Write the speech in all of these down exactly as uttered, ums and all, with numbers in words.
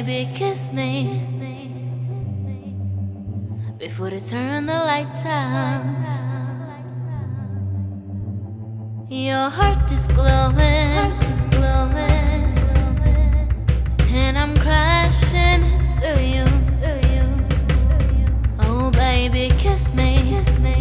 baby, kiss me before they turn the lights out. Your heart is glowing, and I'm crashing into you. Oh baby, kiss me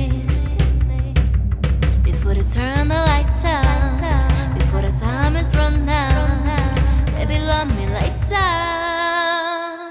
before they turn the lights out, before the time is run out. Baby, love me lights out.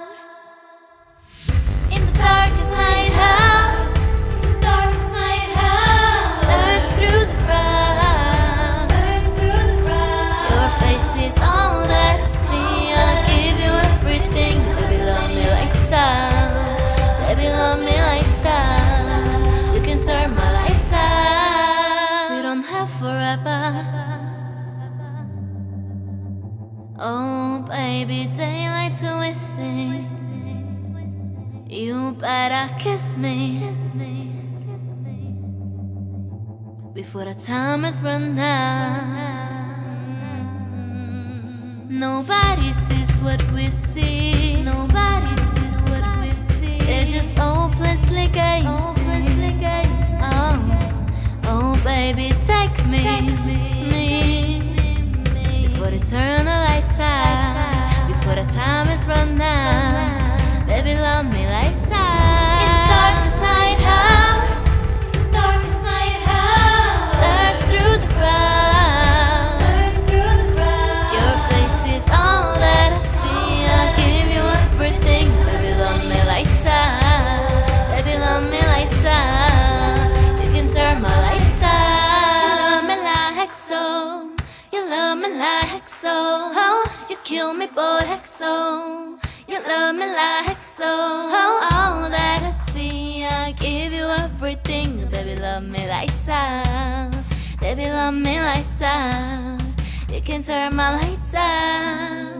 In the darkest night out, the darkest night out, search through the crowd, search through the crowd. Your face is all that I see. I'll give you everything. Baby, love me lights out. Baby, love me lights out. You can turn my lights out. We don't have forever. Oh baby, daylight twisting. You better kiss me before the time is run out. Nobody sees what we see. Nobody sees what we see. They're just hopelessly gazing. Oh, oh baby, take me, me before they turn the lights out, before the time is run out. Baby, love me lights out. In the darkest night out, darkest night out, search through the crowd, search through the crowd. Your face is all that I see. I'll give you everything. Baby, love me lights out. Baby, love me lights out. You can turn my lights out. You love me like so. You love me like so. Oh, you kill me, boy, heck so. You love me like so. Oh, all that I see, I give you everything. Baby, love me lights out. Baby, love me lights out. You can turn my lights out.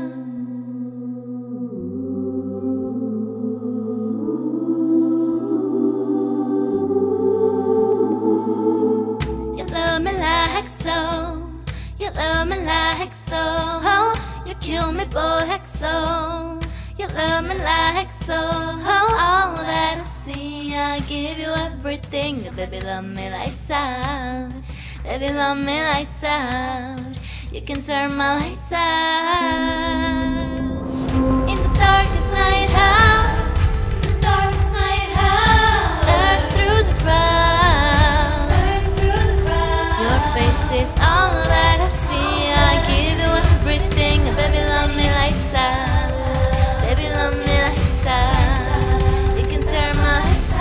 You love me like so. You love me like so. Oh, you kill me, boy, heck so. You love me like so. Oh, all that I see, I give you everything. Baby, love me lights out. Baby, love me lights out. You can turn my lights out. In the darkest night out, the darkest night out, search through the crowd, search through the crowd. Your face is all that I see. I give you everything. Baby, love me lights out. Baby, love me lights out. You can turn my lights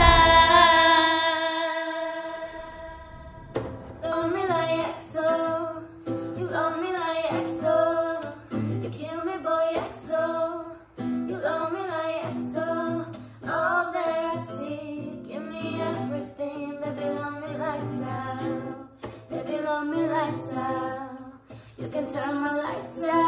out. Love me like so. You love me like so. You kill me, boy, so. You love me like so. All that I see, give me everything. Baby, love me lights out. Baby, love me lights out. You can turn my lights out.